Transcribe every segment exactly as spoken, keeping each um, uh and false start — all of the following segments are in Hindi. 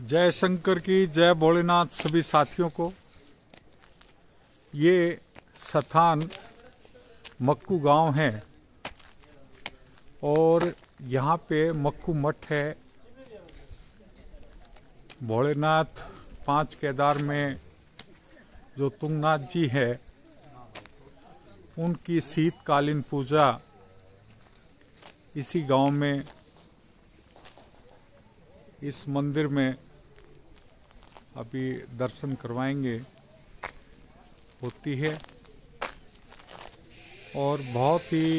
जय शंकर की जय भोलेनाथ सभी साथियों को। ये स्थान मक्कू गांव है और यहाँ पे मक्कू मठ है। भोलेनाथ पांच केदार में जो तुंगनाथ जी है उनकी शीतकालीन पूजा इसी गांव में इस मंदिर में अभी दर्शन करवाएंगे होती है और बहुत ही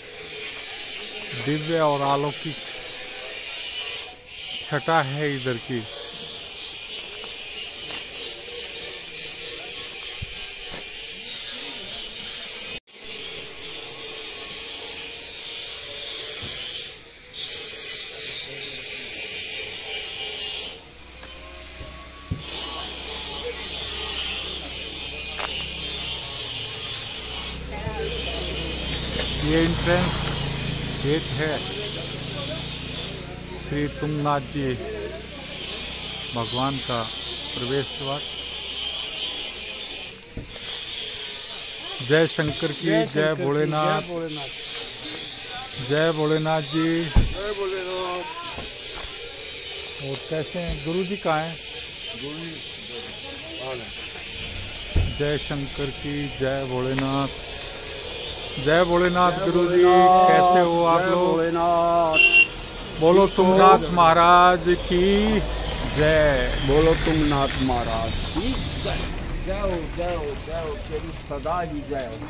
दिव्य और अलौकिक छटा है इधर की। ये एंट्रेंस गेट है श्री तुंगनाथ जी भगवान का प्रवेश द्वार। जय शंकर की जय भोलेनाथ, जय भोलेनाथ जी, जय भोलेनाथ। और कैसे हैं गुरु जी? कहाँ हैं गुरु जी? जय शंकर की जय भोलेनाथ, जय भोलेनाथ। गुरु जी कैसे हो आप लोग? भोलेनाथ। बोलो तुंगनाथ महाराज की जय, बोलो तुंगनाथ महाराज की जय। जय हो जय हो जय हो, तेरी सदा ही जय हो।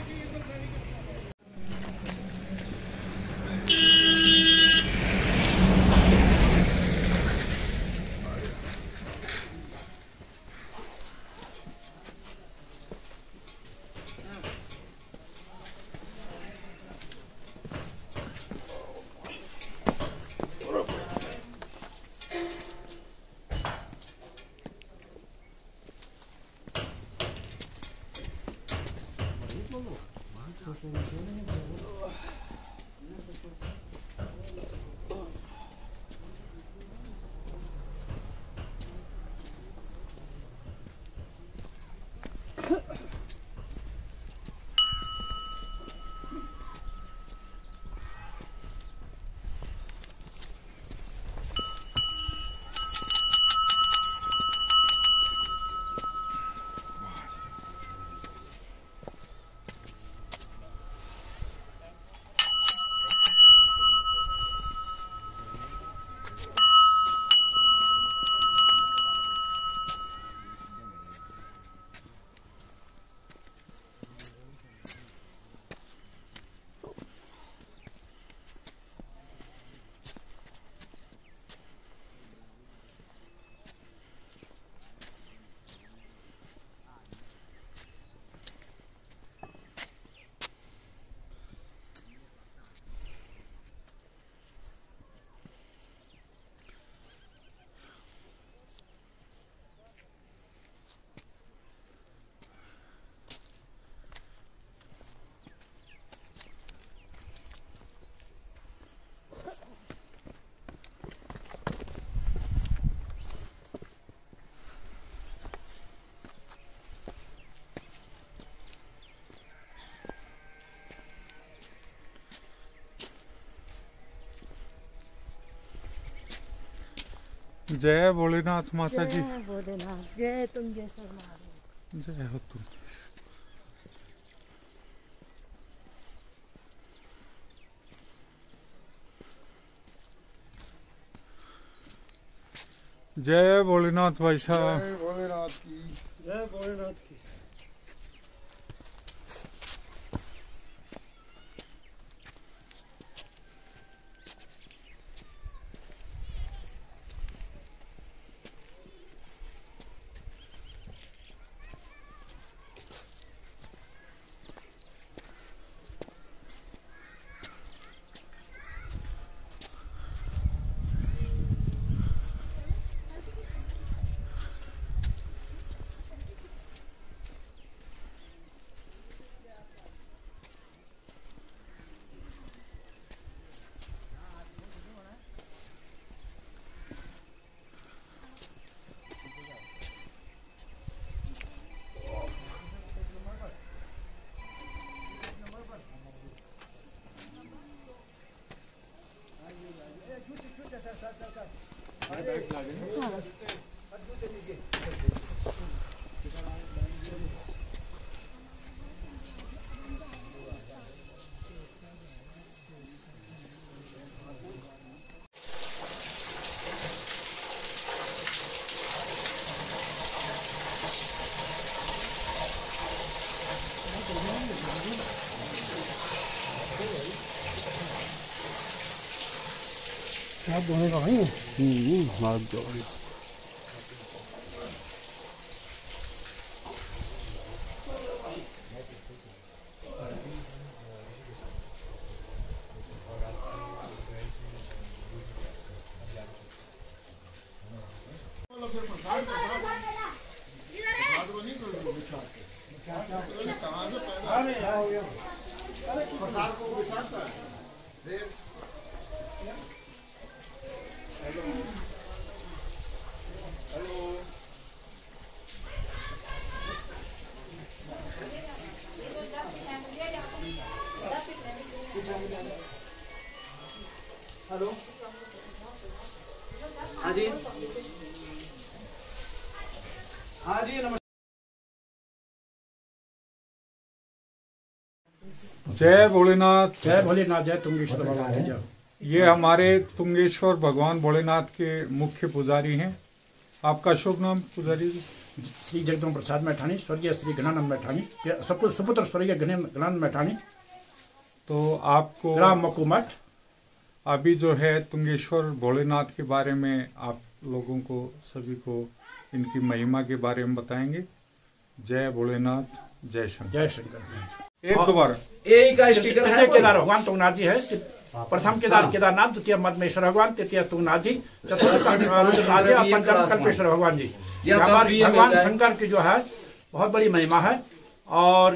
जय भोलेनाथ माता जी। जय भोलेनाथ, जय तुंगेश्वर महाराज, जय हो तुम। जय भोलेनाथ भाई साहब। जय भोलेनाथ की जय भोलेनाथ की। क्या बोले का भाई हम्म हाथ जोड़ हेलो हाँ जी हाँ जी नमस्कार। जय भोलेनाथ। जय भोलेनाथ, जय तुंगेश्वर भगवान की जय। ये हमारे तुंगेश्वर भगवान भोलेनाथ के मुख्य पुजारी हैं। आपका शुभ नाम पुजारी जी? श्री जगदम्ब प्रसाद मैठानी, स्वर्गीय श्री घनानंद मैठानी, सुपुत्र स्वर्गीय घनानंद मैठानी। तो आपको ग्राम मक्कू मठ। अभी जो है तुंगेश्वर भोलेनाथ के बारे में आप लोगों को सभी को इनकी महिमा के बारे में बताएंगे। जय भोलेनाथ, जय शंकर। जय शंकर। एक दोबारा एक का स्टिकर है। केदार भगवान तुंगनाथ जी है। प्रथम केदार केदारनाथ, द्वितीय मदमेश्वर भगवान, तृतीय तुंगनाथ जी, चतुर्थ रुद्रनाथ जी और पंचम कल्पेश्वर भगवान जी। भगवान शंकर की जो है बहुत बड़ी महिमा है। और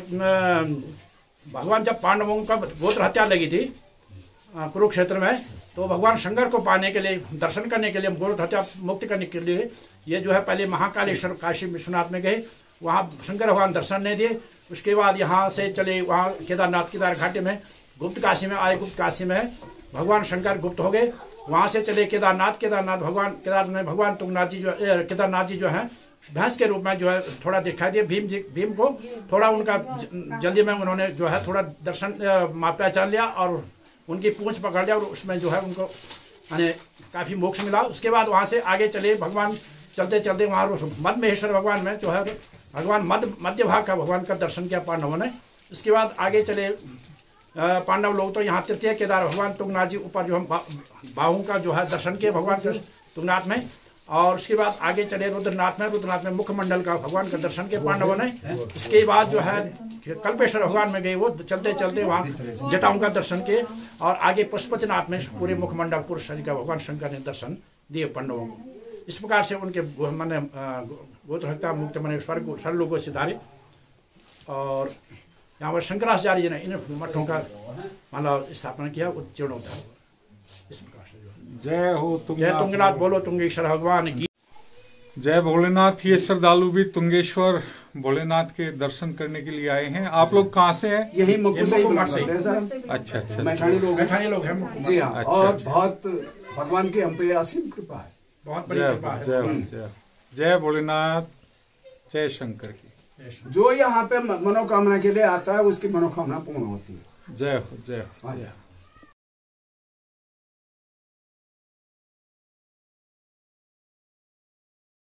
भगवान जब पांडवों का गोत्र हत्या लगी थी कुरुक्षेत्र में, तो भगवान शंकर को पाने के लिए, दर्शन करने के लिए, गोत्र हत्या मुक्ति करने के लिए ये जो है पहले महाकालेश्वर काशी विश्वनाथ में गए। वहाँ शंकर भगवान दर्शन नहीं दिए। उसके बाद यहाँ से चले वहाँ केदारनाथ केदार घाटी में, गुप्त काशी में आए। गुप्त काशी में भगवान शंकर गुप्त हो गए। वहाँ से चले केदारनाथ। केदारनाथ भगवान केदार में भगवान तुंगनाथ जी जो केदारनाथ जी जो है भैंस के रूप में जो है थोड़ा दिखाई दिए भीम जी भीम को। थोड़ा उनका जल्दी में उन्होंने जो है थोड़ा दर्शन पहचान लिया और उनकी पूंछ पकड़ लिया और उसमें जो है उनको यानी काफी मोक्ष मिला। उसके बाद वहाँ से आगे चले भगवान, चलते चलते वहाँ मदमेश्वर भगवान में जो है भगवान मध्य मध्य भाग का भगवान का दर्शन किया पांडवों ने। उसके बाद आगे चले पांडव लोग, तो यहाँ तृतीय केदार भगवान तुंगनाथ जी ऊपर जो हम बाहू का जो है दर्शन किए भगवान के तुंगनाथ में। और उसके बाद आगे चले रुद्रनाथ में। रुद्रनाथ में मुखमंडल का भगवान का दर्शन किया पांडवों ने। उसके बाद जो है कल्पेश्वर भगवान में गए, वो चलते चलते वहाँ जटाओं का दर्शन किए। और आगे पशुपतिनाथ में पूरे मुखमंडल पूरे शरीर का भगवान शंकर ने दर्शन दिए पांडवों को। इस प्रकार से उनके मैंने गोत्र हत्या मुक्त मैंने स्वर्ग स्वर्ग लोगों से धारे। और यहाँ पर शंकराचार्य जी ने इन मठों का मतलब स्थापना किया, जीर्णोद्धार हुआ। इस प्रकार से जय हो जय तुंगनाथ, बोलो तुंगेश्वर भगवान की जय। भोलेनाथ, ये श्रद्धालु भी तुंगेश्वर भोलेनाथ के दर्शन करने के लिए आए हैं। आप लोग कहाँ से हैं? यही मक्कू से ही बिलोंग करते हैं सर। अच्छा अच्छा, मैठानी लोग मैठानी लोग हैं जी हाँ। अच्छा, और अच्छा। बहुत भगवान की हम पे असीम कृपा है, बहुत बड़ी जय कृपा है। जय जय जय भोलेनाथ, जय शंकर की। जो यहाँ पे मनोकामना के लिए आता है उसकी मनोकामना पूर्ण होती है। जय हो जय हो। हाँ जी।